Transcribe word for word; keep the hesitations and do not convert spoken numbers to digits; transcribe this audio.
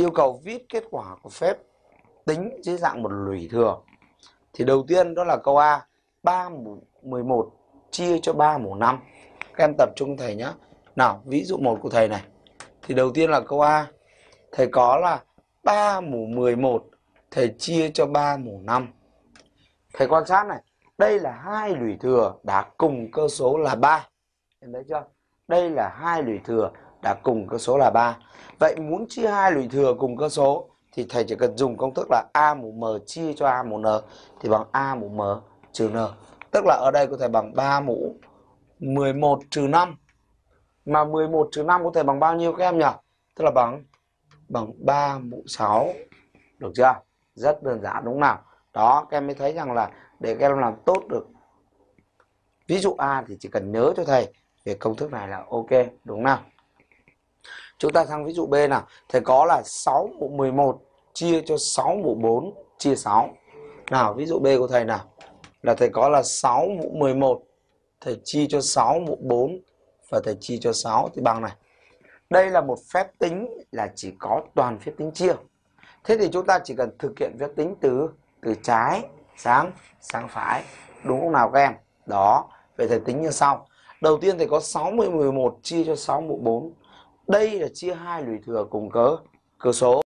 Yêu cầu viết kết quả của phép tính dưới dạng một lũy thừa. Thì đầu tiên đó là câu A, ba mũ mười một chia cho ba mũ năm. Các em tập trung thầy nhé. Nào, ví dụ một của thầy này. Thì đầu tiên là câu A, thầy có là ba mũ mười một, thầy chia cho ba mũ năm. Thầy quan sát này, đây là hai lũy thừa đã cùng cơ số là ba. Em thấy chưa? Đây là hai lũy thừa đã cùng cơ số là ba. Vậy muốn chia hai lũy thừa cùng cơ số thì thầy chỉ cần dùng công thức là a mũ m chia cho a mũ n thì bằng a mũ m trừ n. Tức là ở đây có thể bằng ba mũ mười một trừ năm. Mà mười một trừ năm có thể bằng bao nhiêu các em nhỉ? Tức là bằng bằng ba mũ sáu. Được chưa? Rất đơn giản đúng không nào? Đó, các em mới thấy rằng là để các em làm tốt được ví dụ A thì chỉ cần nhớ cho thầy về công thức này là ok, đúng nào? Chúng ta sang ví dụ B nào. Thầy có là sáu mũ mười một chia cho sáu mũ bốn chia sáu. Nào, ví dụ B của thầy nào. Là thầy có là sáu mũ mười một, thầy chia cho sáu mũ bốn và thầy chia cho sáu thì bằng này. Đây là một phép tính là chỉ có toàn phép tính chia. Thế thì chúng ta chỉ cần thực hiện phép tính từ từ trái sang sang phải, đúng không nào các em? Đó, vậy thầy tính như sau. Đầu tiên thầy có sáu mũ mười một chia cho sáu mũ bốn. Đây là chia hai lũy thừa cùng cơ cơ số.